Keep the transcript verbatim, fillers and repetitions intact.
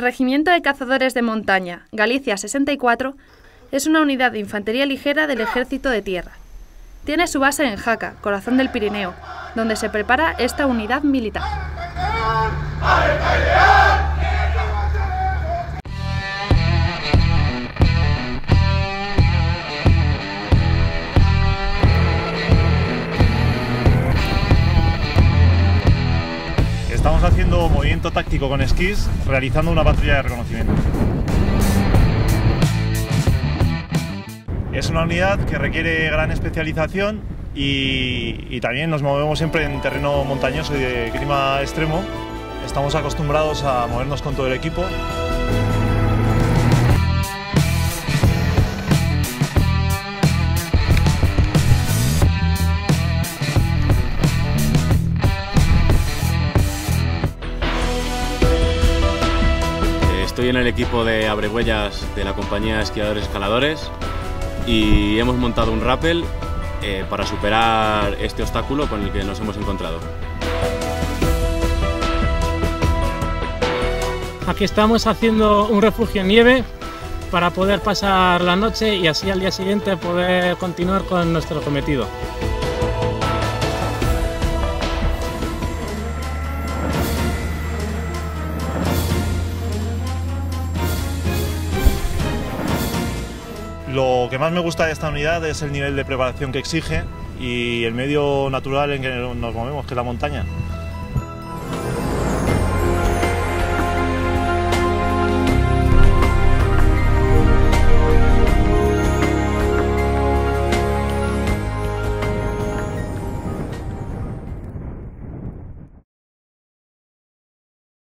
Regimiento de Cazadores de Montaña, Galicia sesenta y cuatro, es una unidad de infantería ligera del Ejército de Tierra. Tiene su base en Jaca, corazón del Pirineo, donde se prepara esta unidad militar. Estamos haciendo movimiento táctico con esquís, realizando una patrulla de reconocimiento. Es una unidad que requiere gran especialización y, y también nos movemos siempre en terreno montañoso y de clima extremo. Estamos acostumbrados a movernos con todo el equipo. Estoy en el equipo de abrehuellas de la compañía de esquiadores escaladores y hemos montado un rappel eh, para superar este obstáculo con el que nos hemos encontrado. Aquí estamos haciendo un refugio en nieve para poder pasar la noche y así al día siguiente poder continuar con nuestro cometido. Lo que más me gusta de esta unidad es el nivel de preparación que exige y el medio natural en que nos movemos, que es la montaña.